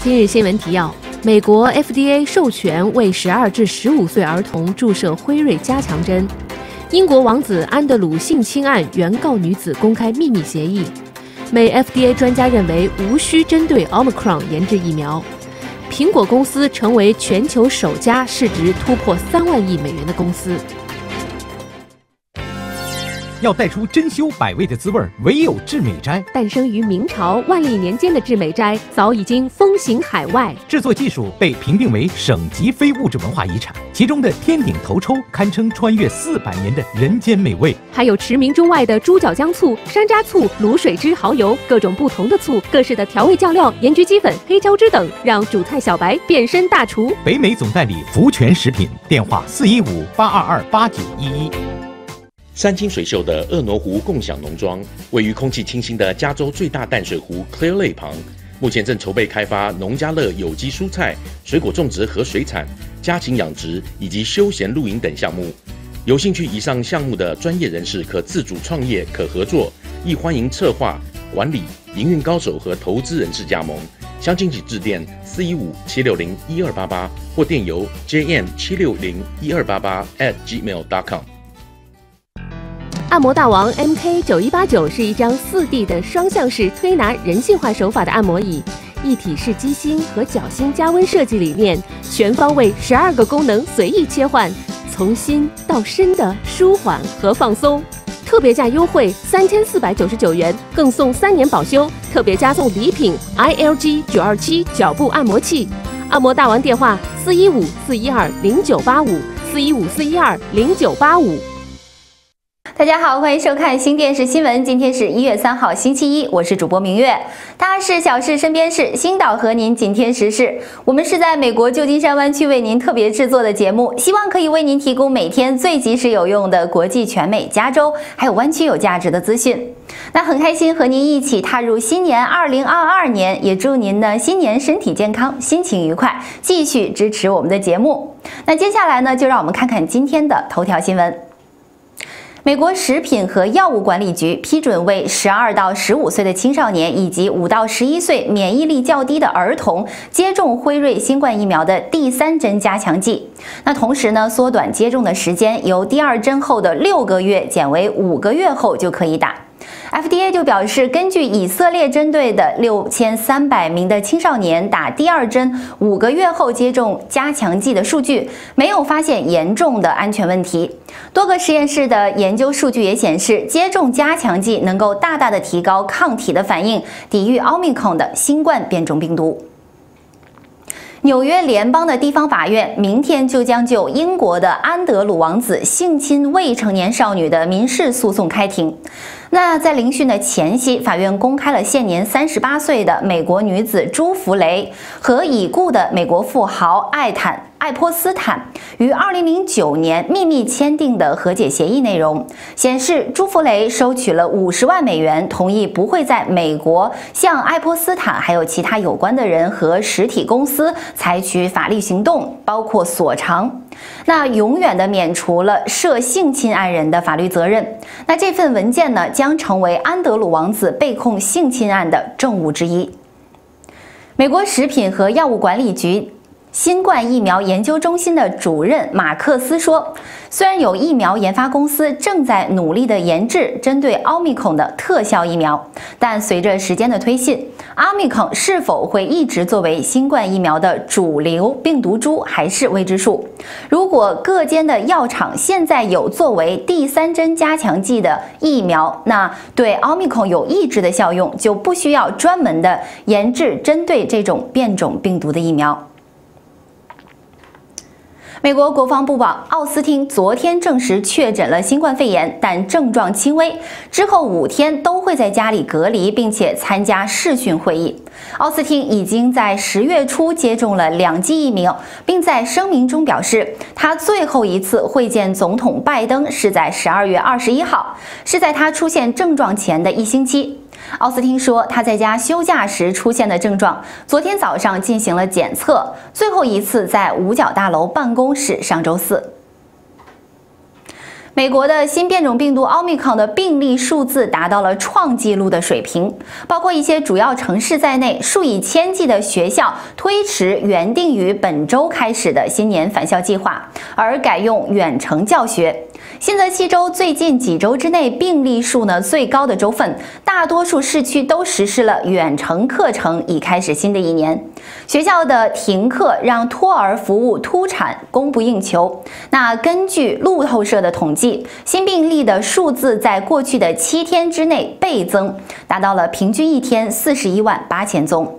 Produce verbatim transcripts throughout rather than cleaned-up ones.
今日新闻提要：美国 F D A 授权为十二至十五岁儿童注射辉瑞加强针。英国王子安德鲁性侵案原告女子公开秘密协议。美 F D A 专家认为无需针对 Omicron 研制疫苗。苹果公司成为全球首家市值突破三万亿美元的公司。 要带出珍馐百味的滋味，唯有致美斋。 诞生于明朝万历年间的致美斋，早已经风行海外。 制作技术被评定为省级非物质文化遗产，其中的天顶头抽堪称穿越四百年的人间美味。 还有驰名中外的猪脚姜醋、山楂醋、卤水汁蚝油，各种不同的醋，各式的调味酱料、盐焗鸡粉、黑椒汁等，让主菜小白变身大厨。 北美总代理福全食品，电话四一五八二二八九一一。 三清水秀的鄂挪湖共享农庄位于空气清新的加州最大淡水湖 Clear Lake 旁，目前正筹备开发农家乐有机蔬菜、水果种植和水产、家禽养殖以及休闲露营等项目。有兴趣以上项目的专业人士可自主创业、可合作，亦欢迎策划、管理、营运高手和投资人士加盟。详情请致电四一五七六零一二八八或电邮 j m 七六零一二八八 at gmail dot com。 按摩大王 M K 九一八九是一张 四 D 的双向式推拿人性化手法的按摩椅，一体式机芯和脚芯加温设计理念，全方位十二个功能随意切换，从心到身的舒缓和放松。特别价优惠三千四百九十九元，更送三年保修，特别加送礼品 I L G 九二七脚部按摩器。按摩大王电话四一五四一二零九八五四一五四一二零九八五。 大家好，欢迎收看新电视新闻。今天是一月三号，星期一，我是主播明月。大事小事身边事，星岛和您紧贴时事。我们是在美国旧金山湾区为您特别制作的节目，希望可以为您提供每天最及时有用的国际、全美、加州还有湾区有价值的资讯。那很开心和您一起踏入新年二零二二年，也祝您呢新年身体健康，心情愉快，继续支持我们的节目。那接下来呢，就让我们看看今天的头条新闻。美国食品和药物管理局批准为十二到十五岁的青少年以及五到十一岁免疫力较低的儿童接种辉瑞新冠疫苗的第三针加强剂。那同时呢，缩短接种的时间，由第二针后的六个月减为五个月后就可以打。F D A 就表示，根据以色列针对的六千三百名的青少年打第二针五个月后接种加强剂的数据，没有发现严重的安全问题。多个实验室的研究数据也显示，接种加强剂能够大大的提高抗体的反应，抵御奥密克戎的新冠变种病毒。纽约联邦的地方法院明天就将就英国的安德鲁王子性侵未成年少女的民事诉讼开庭。那在聆讯的前夕，法院公开了现年三十八岁的美国女子朱弗雷和已故的美国富豪艾坦艾泼斯坦于二零零九年秘密签订的和解协议内容，显示朱弗雷收取了五十万美元，同意不会在美国向艾泼斯坦还有其他有关的人和实体公司采取法律行动，包括索偿。那永远的免除了涉性侵案人的法律责任。那这份文件呢，将成为安德鲁王子被控性侵案的证物之一。美国食品和药物管理局新冠疫苗研究中心的主任马克思说，虽然有疫苗研发公司正在努力地研制针对奥密克戎的特效疫苗，但随着时间的推进，奥密克戎是否会一直作为新冠疫苗的主流病毒株还是未知数。如果各间的药厂现在有作为第三针加强剂的疫苗，那对奥密克戎有抑制的效用，就不需要专门的研制针对这种变种病毒的疫苗。美国国防部长奥斯汀昨天证实确诊了新冠肺炎，但症状轻微，之后五天都会在家里隔离，并且参加视讯会议。奥斯汀已经在十月初接种了两剂疫苗，并在声明中表示，他最后一次会见总统拜登是在十二月二十一号，是在他出现症状前的一星期。奥斯汀说，他在家休假时出现的症状，昨天早上进行了检测，最后一次在五角大楼办公室上周四。 美国的新变种病毒奥密克戎的病例数字达到了创纪录的水平，包括一些主要城市在内，数以千计的学校推迟原定于本周开始的新年返校计划，而改用远程教学。新泽西州最近几周之内病例数呢最高的州份，大多数市区都实施了远程课程，以开始新的一年。学校的停课让托儿服务突产，供不应求。那根据路透社的统计，新病例的数字在过去的七天之内倍增，达到了平均一天四十一万八千宗。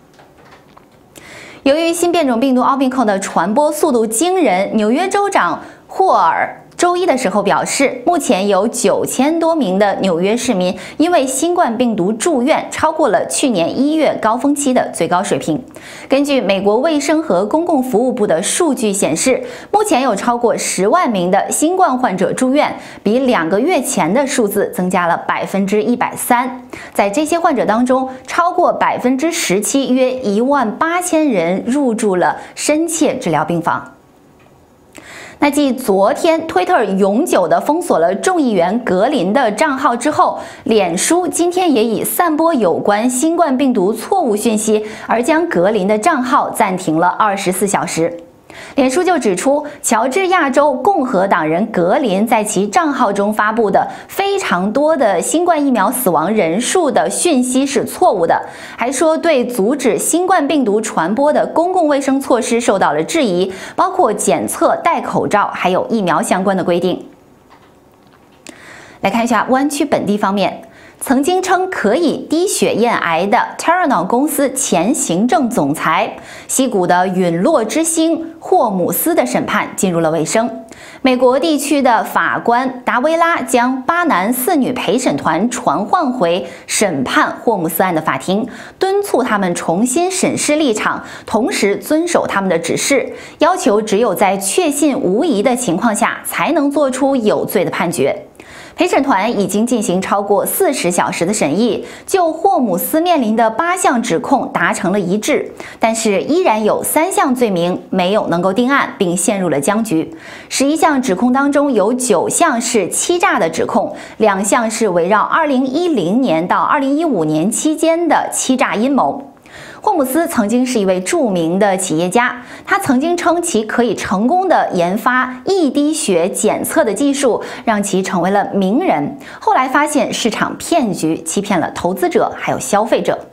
由于新变种病毒奥密克戎的传播速度惊人，纽约州长霍尔周一的时候表示，目前有九千多名的纽约市民因为新冠病毒住院，超过了去年一月高峰期的最高水平。根据美国卫生和公共服务部的数据显示，目前有超过十万名的新冠患者住院，比两个月前的数字增加了百分之一百三。在这些患者当中，超过百分之十七，约一万八千人入住了深切治疗病房。那继昨天推特永久地封锁了众议员格林的账号之后，脸书今天也以散播有关新冠病毒错误讯息而将格林的账号暂停了二十四小时。脸书就指出，乔治亚州共和党人格林在其账号中发布的非常多的新冠疫苗死亡人数的讯息是错误的，还说对阻止新冠病毒传播的公共卫生措施受到了质疑，包括检测、戴口罩，还有疫苗相关的规定。来看一下湾区本地方面。曾经称可以滴血验癌的 Terranol 公司前行政总裁、矽谷的陨落之星霍姆斯的审判进入了尾声。美国地区的法官达维拉将八男四女陪审团传唤回审判霍姆斯案的法庭，敦促他们重新审视立场，同时遵守他们的指示，要求只有在确信无疑的情况下才能做出有罪的判决。陪审团已经进行超过四十小时的审议，就霍姆斯面临的八项指控达成了一致，但是依然有三项罪名没有能够定案，并陷入了僵局。十一项指控当中有九项是欺诈的指控，两项是围绕二零一零年到二零一五年期间的欺诈阴谋。霍姆斯曾经是一位著名的企业家，他曾经称其可以成功的研发一滴血检测的技术，让其成为了名人。后来发现市场骗局，欺骗了投资者还有消费者。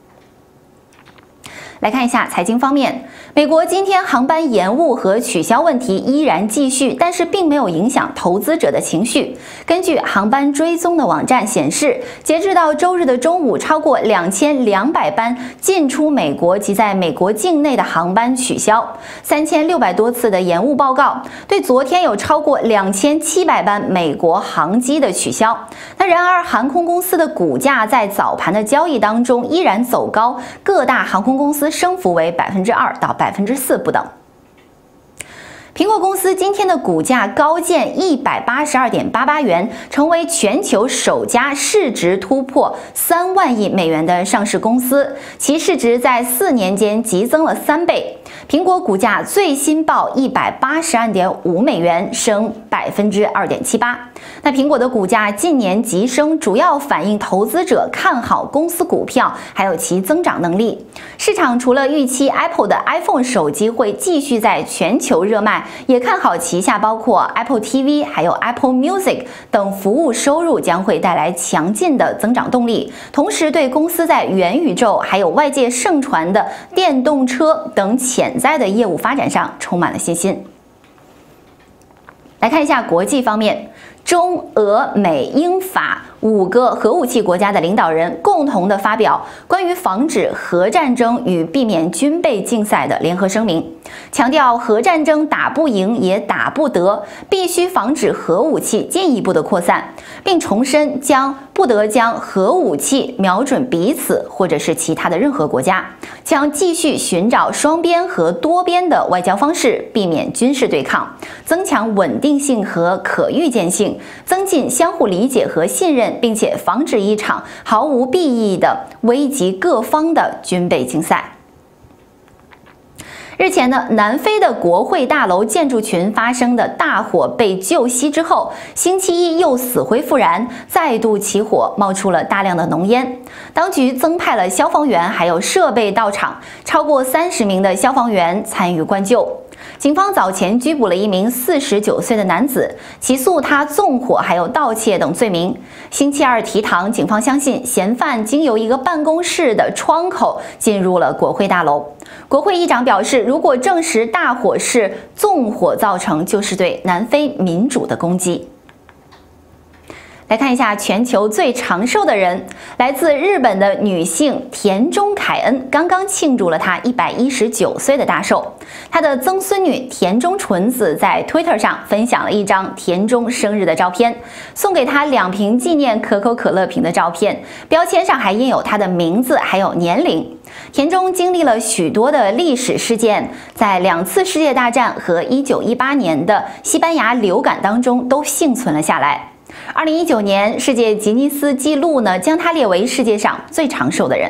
来看一下财经方面，美国今天航班延误和取消问题依然继续，但是并没有影响投资者的情绪。根据航班追踪的网站显示，截至到周日的中午，超过两千两百班进出美国及在美国境内的航班取消，三千六百多次的延误报告，对昨天有超过两千七百班美国航机的取消。那然而，航空公司的股价在早盘的交易当中依然走高，各大航空公司升幅为百分之二到百分之四不等。苹果公司今天的股价高见一百八十二点八八元，成为全球首家市值突破三万亿美元的上市公司，其市值在四年间急增了三倍。苹果股价最新报一百八十二点五美元，升百分之二点七八。那苹果的股价近年急升，主要反映投资者看好公司股票，还有其增长能力。市场除了预期 Apple 的 iPhone 手机会继续在全球热卖，也看好旗下包括 Apple T V 还有 Apple Music 等服务收入将会带来强劲的增长动力，同时对公司在元宇宙还有外界盛传的电动车等潜在的业务发展上充满了信心。来看一下国际方面，中俄美英法五个核武器国家的领导人共同的发表关于防止核战争与避免军备竞赛的联合声明，强调核战争打不赢也打不得，必须防止核武器进一步的扩散，并重申将不得将核武器瞄准彼此或者是其他的任何国家，将继续寻找双边和多边的外交方式，避免军事对抗，增强稳定性和可预见性，增进相互理解和信任，并且防止一场毫无裨益的危及各方的军备竞赛。 日前呢，南非的国会大楼建筑群发生的大火被救熄之后，星期一又死灰复燃，再度起火，冒出了大量的浓烟。当局增派了消防员还有设备到场，超过三十名的消防员参与灌救。警方早前拘捕了一名四十九岁的男子，起诉他纵火还有盗窃等罪名。星期二提堂，警方相信嫌犯经由一个办公室的窗口进入了国会大楼。国会议长表示，如果证实大火是纵火造成，就是对南非民主的攻击。来看一下全球最长寿的人，来自日本的女性田中凯恩刚刚庆祝了她一百一十九岁的大寿。她的曾孙女田中纯子在 Twitter 上分享了一张田中生日的照片，送给她两瓶纪念可口可乐瓶的照片，标签上还印有她的名字还有年龄。田中经历了许多的历史事件，在两次世界大战和一九一八年的西班牙流感当中都幸存了下来。二零一九年，世界吉尼斯纪录呢将他列为世界上最长寿的人。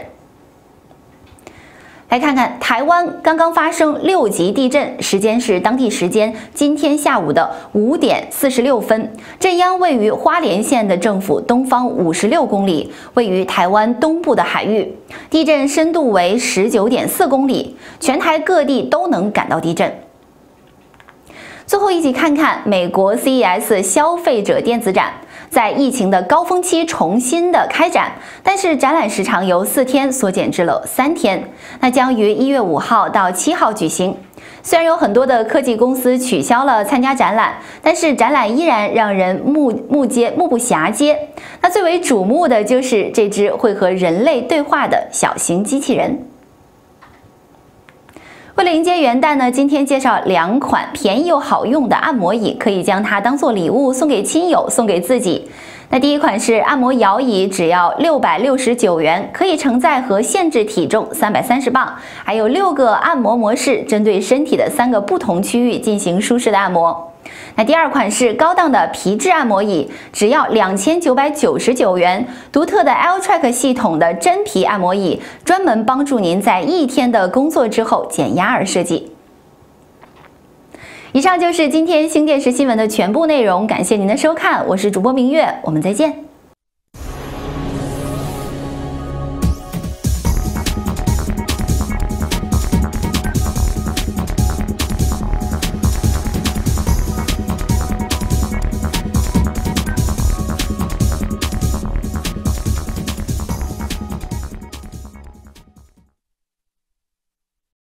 来看看台湾刚刚发生六级地震，时间是当地时间今天下午的五点四十六分，震央位于花莲县的政府东方五十六公里，位于台湾东部的海域，地震深度为十九点四公里，全台各地都能感到地震。最后一起看看美国 C E S 消费者电子展，在疫情的高峰期重新的开展，但是展览时长由四天缩减至了三天，那将于一月五号到七号举行。虽然有很多的科技公司取消了参加展览，但是展览依然让人目目接目不暇接。那最为瞩目的就是这只会和人类对话的小型机器人。为了迎接元旦呢，今天介绍两款便宜又好用的按摩椅，可以将它当做礼物送给亲友，送给自己。那第一款是按摩摇椅，只要六百六十九元，可以承载和限制体重三百三十磅，还有六个按摩模式，针对身体的三个不同区域进行舒适的按摩。那第二款是高档的皮质按摩椅，只要两千九百九十九元，独特的 L-Track 系统的真皮按摩椅，专门帮助您在一天的工作之后减压而设计。以上就是今天新电视新闻的全部内容，感谢您的收看，我是主播明月，我们再见。